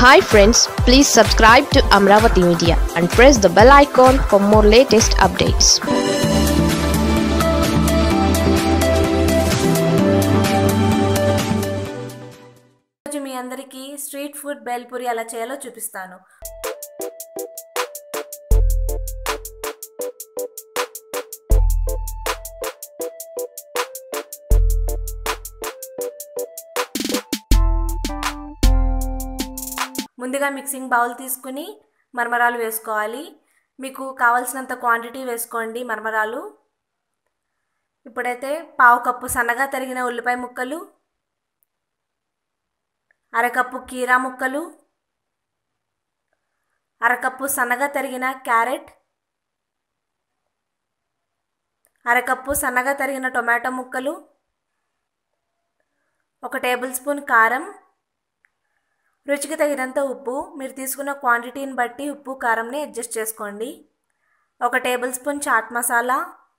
Hi friends, please subscribe to Amravati Media and press the bell icon for more latest updates. రోజు మీ అందరికీ street food bhelpuri ఎలా చేయాలో చూపిస్తాను. ముందుగా మిక్సింగ్ బౌల్ తీసుకుని మరమరాలు వేసుకోవాలి. మీకు కావాల్సినంత క్వాంటిటీ వేసుకోండి మరమరాలు. ఇప్పుడైతే పావు కప్పు సన్నగా తరిగిన ఉల్లిపాయ ముక్కలు, అరకప్పు కీరా ముక్కలు, అరకప్పు సన్నగా తరిగిన క్యారెట్, అరకప్పు సన్నగా తరిగిన టొమాటో ముక్కలు, 1 టేబుల్ స్పూన్ కారం, రుచికి తగినంత ఉప్పు. మీరు తీసుకున్న క్వాంటిటీని బట్టి ఉప్పు కారంని అడ్జస్ట్ చేసుకోండి. 1 టేబుల్ స్పూన్ చాట్ మసాలా,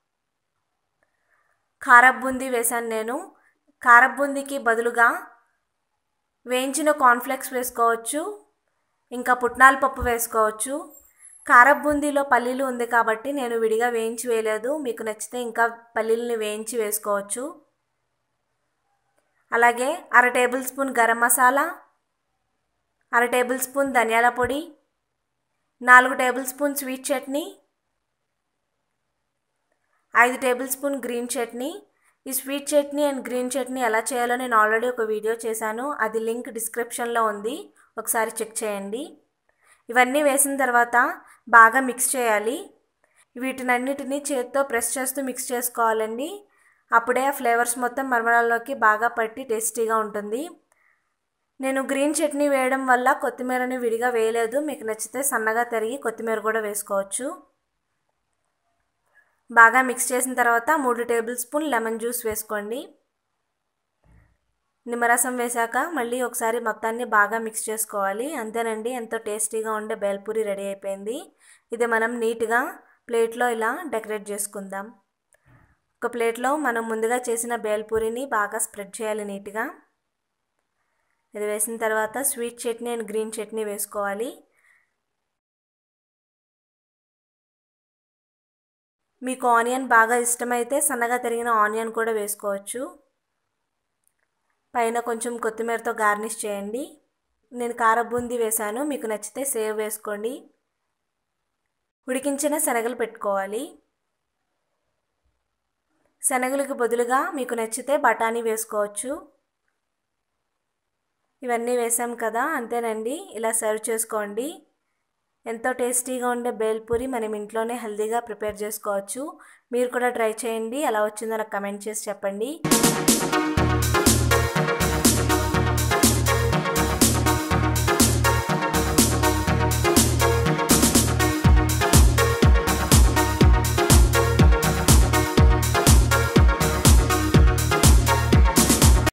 కారపు బూందీ వేసాను నేను. కారపు బూందీకి బదులుగా వేయించిన కార్న్ఫ్లేక్స్ వేసుకోవచ్చు, ఇంకా పుట్నాల పప్పు వేసుకోవచ్చు. కారపు బూందీలో పల్లీలు ఉంది కాబట్టి నేను విడిగా వేయించి వేయలేదు. మీకు నచ్చితే ఇంకా పల్లీలని వేయించి వేసుకోవచ్చు. అలాగే 1/2 table spoon garam masala, 1/2 table spoon ధనియాల పొడి, 4 table spoon sweet chutney, 5 table spoon green chutney. ఈ sweet chutney and green chutney ఎలా చేయాలో నేను ఆల్రెడీ ఒక వీడియో చేశాను. అది లింక్ డిస్క్రిప్షన్లో ఉంది, ఒకసారి చెక్ చేయండి. ఇవన్నీ వేసిన తర్వాత బాగా మిక్స్ చేయాలి. వీటినన్నిటినీ చేతితో ప్రెస్ చేస్తూ మిక్స్ చేసుకోవాలండి. అప్పుడే ఆ ఫ్లేవర్స్ మొత్తం మరమరాల్లోకి బాగా పట్టి టేస్టీగా ఉంటుంది. నేను గ్రీన్ చట్నీ వేయడం వల్ల కొత్తిమీరని విడిగా వేయలేదు. మీకు నచ్చితే సన్నగా తరిగి కొత్తిమీర కూడా వేసుకోవచ్చు. బాగా మిక్స్ చేసిన తర్వాత 3 టేబుల్ స్పూన్ లెమన్ జ్యూస్ వేసుకోండి. నిమ్మరసం వేశాక మళ్ళీ ఒకసారి మొత్తాన్ని బాగా మిక్స్ చేసుకోవాలి. అంతేనండి, ఎంతో టేస్టీగా ఉండే బేల్పూరి రెడీ అయిపోయింది. ఇది మనం నీట్గా ప్లేట్లో ఇలా డెకరేట్ చేసుకుందాం. ఒక ప్లేట్లో మనం ముందుగా చేసిన బేల్పూరిని బాగా స్ప్రెడ్ చేయాలి నీట్గా. ఇది వేసిన తర్వాత sweet chutney and green chutney వేసుకోవాలి. మీకు ఆనియన్ బాగా ఇష్టమైతే సన్నగా తరిగిన ఆనియన్ కూడా వేసుకోవచ్చు. పైన కొంచెం కొత్తిమీరతో గార్నిష్ చేయండి. నేను కారపు బూందీ వేశాను, మీకు నచ్చితే సేవ్ వేసుకోండి. ఉడికించిన శనగలు పెట్టుకోవాలి. శనగలకు బదులుగా మీకు నచ్చితే బఠానీ వేసుకోవచ్చు. ఇవన్నీ వేసాం కదా, అంతేనండి. ఇలా సర్వ్ చేసుకోండి. ఎంతో టేస్టీగా ఉండే బేల్పూరి మనం ఇంట్లోనే హెల్తీగా ప్రిపేర్ చేసుకోవచ్చు. మీరు కూడా ట్రై చేయండి. ఎలా వచ్చిందో నాకు కమెంట్ చేసి చెప్పండి.